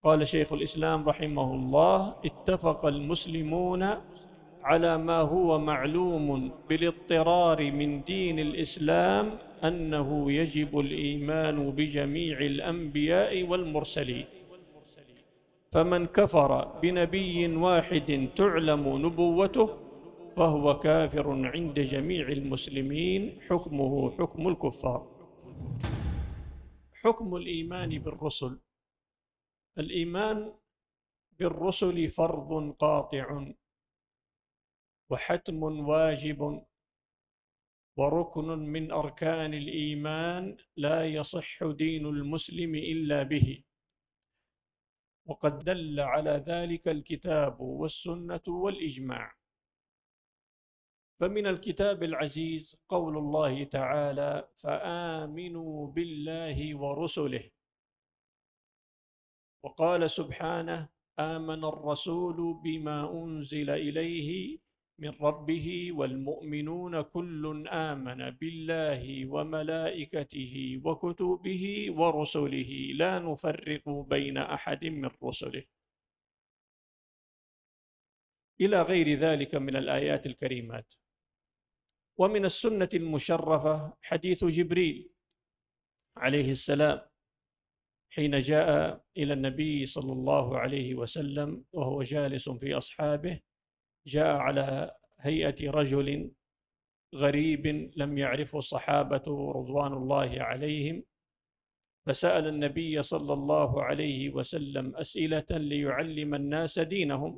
قال شيخ الإسلام رحمه الله: اتفق المسلمون على ما هو معلوم بالاضطرار من دين الإسلام أنه يجب الإيمان بجميع الأنبياء والمرسلين، فمن كفر بنبي واحد تعلم نبوته فهو كافر عند جميع المسلمين، حكمه حكم الكفار. حكم الإيمان بالرسل: الإيمان بالرسل فرض قاطع وحتم واجب وركن من أركان الإيمان، لا يصح دين المسلم إلا به، وقد دل على ذلك الكتاب والسنة والإجماع. فمن الكتاب العزيز قول الله تعالى: فآمنوا بالله ورسله. وقال سبحانه: آمن الرسول بما أنزل إليه من ربه والمؤمنون كل آمن بالله وملائكته وكتبه ورسله لا نفرق بين أحد من رسله، إلى غير ذلك من الآيات الكريمات. ومن السنة المشرفة حديث جبريل عليه السلام حين جاء إلى النبي صلى الله عليه وسلم وهو جالس في أصحابه، جاء على هيئة رجل غريب لم يعرفه الصحابة رضوان الله عليهم، فسأل النبي صلى الله عليه وسلم أسئلة ليعلم الناس دينهم.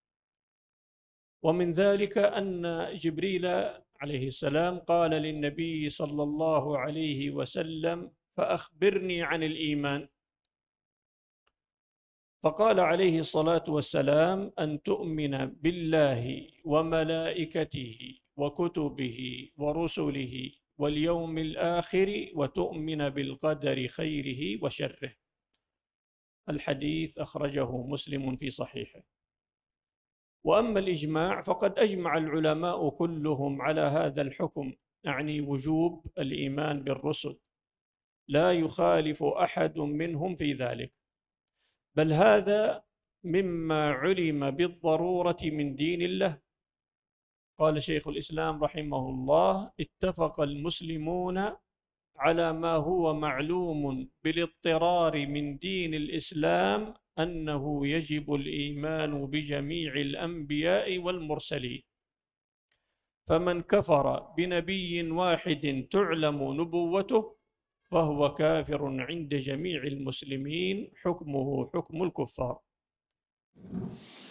ومن ذلك أن جبريل عليه السلام قال للنبي صلى الله عليه وسلم: فأخبرني عن الإيمان. فقال عليه الصلاة والسلام: أن تؤمن بالله وملائكته وكتبه ورسله واليوم الآخر وتؤمن بالقدر خيره وشره. الحديث أخرجه مسلم في صحيحه. وأما الإجماع فقد أجمع العلماء كلهم على هذا الحكم، يعني وجوب الإيمان بالرسل، لا يخالف أحد منهم في ذلك، بل هذا مما علم بالضرورة من دين الله. قال شيخ الإسلام رحمه الله: اتفق المسلمون على ما هو معلوم بالاضطرار من دين الإسلام أنه يجب الإيمان بجميع الأنبياء والمرسلين، فمن كفر بنبي واحد تعلم نبوته فهو كافر عند جميع المسلمين، حكمه حكم الكفار.